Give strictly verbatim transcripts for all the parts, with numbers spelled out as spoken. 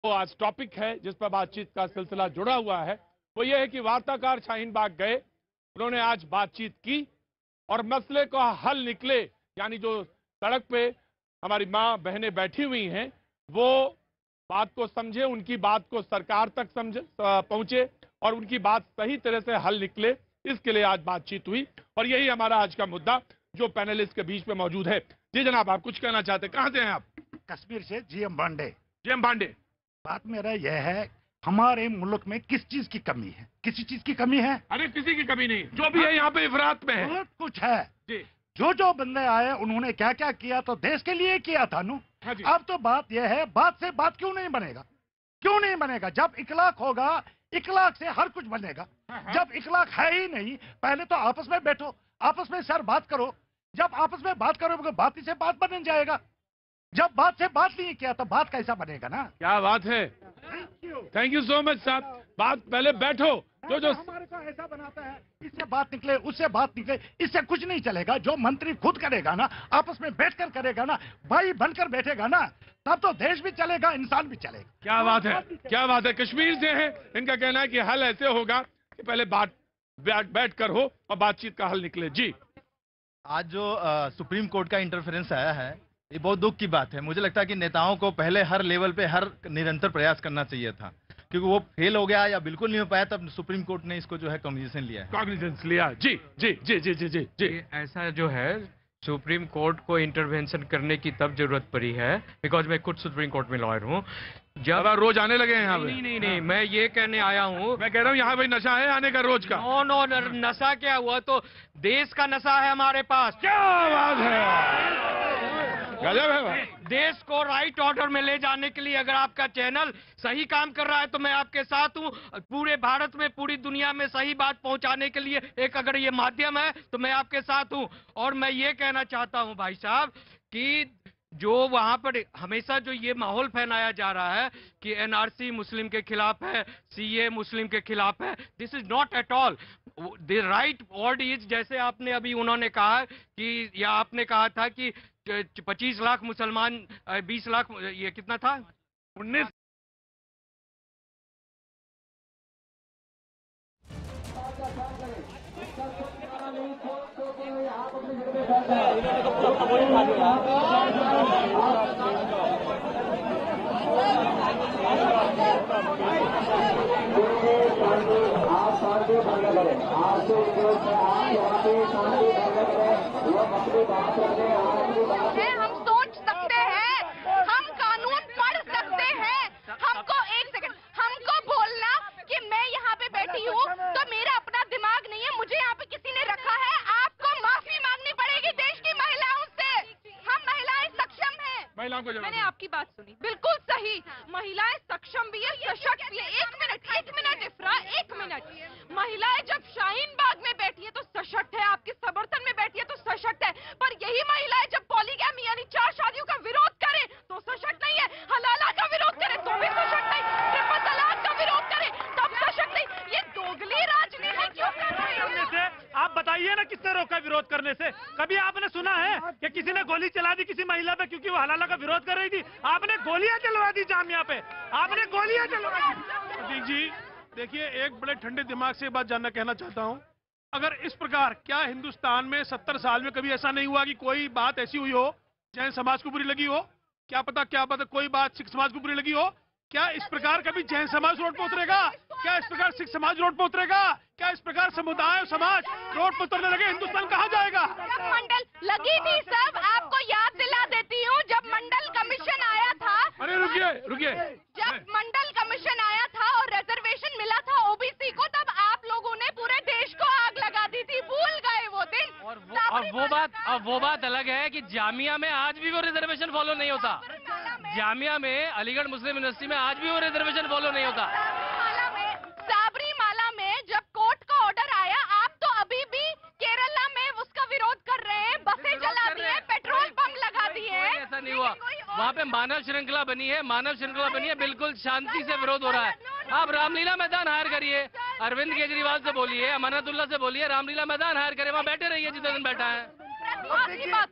तो आज टॉपिक है जिस पर बातचीत का सिलसिला जुड़ा हुआ है वो ये है कि वार्ताकार शाहीन बाग गए, उन्होंने आज बातचीत की और मसले का हल निकले। यानी जो सड़क पे हमारी माँ बहनें बैठी हुई हैं वो बात को समझे, उनकी बात को सरकार तक समझे पहुंचे और उनकी बात सही तरह से हल निकले, इसके लिए आज बातचीत हुई। और यही हमारा आज का मुद्दा जो पैनलिस्ट के बीच में मौजूद है। जी जनाब, आप कुछ कहना चाहते हैं? कहां से हैं आप? कश्मीर से जीएम पांडे। जीएम पांडे, बात मेरा यह है, हमारे मुल्क में किस चीज की कमी है? किसी चीज की कमी है? अरे किसी की कमी नहीं, जो भी है यहाँ पे इफरात में है। बहुत कुछ है जी। जो जो बंदे आए उन्होंने क्या क्या किया तो देश के लिए किया था नु। हाँ जी। अब तो बात यह है, बात से बात क्यों नहीं बनेगा? क्यों नहीं बनेगा? जब इखलाक होगा, इखलाक से हर कुछ बनेगा। हाँ हाँ। जब इखलाक है ही नहीं, पहले तो आपस में बैठो, आपस में सर बात करो। जब आपस में बात करोगे बात ही से बात बन जाएगा। जब बात से बात नहीं किया तो बात कैसा बनेगा ना? क्या बात है, थैंक यू सो मच साहब। बात पहले बैठो, जो जो हमारे को ऐसा बनाता है, इससे बात निकले उससे बात निकले, इससे कुछ नहीं चलेगा। जो मंत्री खुद करेगा ना, आपस में बैठकर करेगा ना, भाई बनकर बैठेगा ना, तब तो देश भी चलेगा, इंसान भी चलेगा। क्या बात है, क्या बात है। कश्मीर से है, इनका कहना है कि हल ऐसे होगा कि पहले बात बैठ कर हो और बातचीत का हल निकले। जी, आज जो आ, सुप्रीम कोर्ट का इंटरफेरेंस आया है, ये बहुत दुख की बात है। मुझे लगता है कि नेताओं को पहले हर लेवल पे हर निरंतर प्रयास करना चाहिए था, क्योंकि वो फेल हो गया या बिल्कुल नहीं हो पाया, तब सुप्रीम कोर्ट ने इसको जो है कॉग्निजेंस लिया है। कॉग्निजेंस लिया। जी जी जी जी जी जी जी। ऐसा जो है, सुप्रीम कोर्ट को इंटरवेंशन करने की तब जरूरत पड़ी है, बिकॉज मैं खुद सुप्रीम कोर्ट में लॉयर हूँ। जब आप रोज आने लगे हैं यहाँ पे? नहीं नहीं नहीं, मैं ये कहने आया हूँ, मैं कह रहा हूँ यहाँ भाई नशा है आने का रोज का। नो नो, नशा क्या हुआ, तो देश का नशा है हमारे पास। क्या बात है, गजब है भाई। देश को राइट ऑर्डर में ले जाने के लिए अगर आपका चैनल सही काम कर रहा है तो मैं आपके साथ हूँ। पूरे भारत में, पूरी दुनिया में सही बात पहुंचाने के लिए एक अगर ये माध्यम है तो मैं आपके साथ हूँ। और मैं ये कहना चाहता हूँ भाई साहब कि जो वहां पर हमेशा जो ये माहौल फैलाया जा रहा है कि एनआरसी मुस्लिम के खिलाफ है, सीए मुस्लिम के खिलाफ है, this is not at all. The right word is, जैसे आपने अभी उन्होंने कहा कि, या आपने कहा था कि पच्चीस लाख मुसलमान, बीस लाख, ये कितना था, उन्नीस हम सोच सकते हैं, हम कानून पढ़ सकते हैं। हमको एक सेकंड, हमको बोलना कि मैं यहाँ पे बैठी हूँ तो मेरा अपना दिमाग नहीं है, मुझे यहाँ पे किसी ने रखा है। आपको माफी मांगनी पड़ेगी देश की महिलाओं से। हम महिलाएं सक्षम हैं। महिलाओं को मैंने आपकी बात सुनी, बिल्कुल सही। महिलाएं सक्षम भी है, सशक्त भी है। एक मिनट एक मिनट इफ्रा, एक मिनट। महिलाएं जब शाहीन बाग में बैठी है तो सशक्त है, आपके समर्थन में बैठी है तो सशक्त है। पर यही महिलाएं जब पॉलीगैमी यानी चार शादियों का विरोध करें तो सशक्त नहीं है, हलाला का विरोध करें तो भी सशक्त नहीं, ट्रिपल तलाक का विरोध करें तब सशक्त नहीं। ये दोगली राजनीति क्यों कर रहे हैं? आप बताइए ना, किसने रोका विरोध करने से? कभी आपने सुना है कि किसी ने गोली चला दी किसी महिला पे क्योंकि वो हलाला का विरोध कर रही थी? आपने गोलियां चलवा दी जामिया पे, आपने गोलियां चलवा दी। प्रतीक जी देखिए, एक बड़े ठंडे दिमाग से बात जानना कहना चाहता हूं, अगर इस प्रकार, क्या हिंदुस्तान में सत्तर साल में कभी ऐसा नहीं हुआ कि कोई बात ऐसी हुई हो जैन समाज को बुरी लगी हो? क्या पता क्या पता कोई बात सिख समाज को बुरी लगी हो? क्या इस प्रकार कभी जैन समाज रोड पर उतरेगा? क्या इस प्रकार सिख समाज रोड पर उतरेगा? क्या इस प्रकार समुदाय समाज रोड पर उतरने लगे? हिंदुस्तान कहाँ जाएगा? जब मंडल लगी थी सब, आपको याद दिला देती हूँ, जब मंडल कमीशन आया था। अरे रुकिए रुकिए, जब मंडल कमीशन आया था और रिजर्वेशन मिला था ओबीसी को, तब आप लोगों ने पूरे देश को आग लगा दी थी, भूल गए वो दिन। और वो, और वो बात और वो बात अलग है कि जामिया में आज भी वो रिजर्वेशन फॉलो नहीं होता। जामिया में, अलीगढ़ मुस्लिम यूनिवर्सिटी में आज भी वो रिजर्वेशन फॉलो नहीं होता। साबरीमाला में, साबरीमाला में जब कोर्ट का ऑर्डर आया, आप तो अभी भी केरला में उसका विरोध कर रहे हैं, बसें जला दी हैं, पेट्रोल पंप लगा दिए हैं। ऐसा नहीं हुआ, वहाँ पे मानव श्रृंखला बनी है, मानव श्रृंखला बनी है, बिल्कुल शांति से विरोध हो रहा है। आप रामलीला मैदान हायर करिए, अरविंद केजरीवाल से बोलिए, अमानतुल्लाह से बोलिए, रामलीला मैदान हायर करिए, वहाँ बैठे रहिए जितना दिन बैठा है। की बात हुई,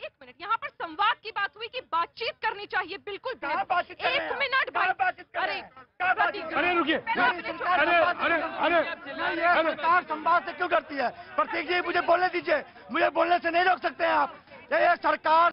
एक मिनट, यहाँ पर संवाद की बात हुई कि बातचीत करनी चाहिए, बिल्कुल कहाँ बातचीत कर रहे हैं एक आप? मिनट कहाँ भाई, बातचीत कर रहे अरे हैं? कहाँ बातचीत कर रहे अरे हैं? रुकिए, सरकार अरे संवाद अरे से- अरे नहीं, ये सरकार संवाद से क्यों करती है? प्रतीक जी मुझे बोलने दीजिए, मुझे बोलने से नहीं रोक सकते हैं आप। ये सरकार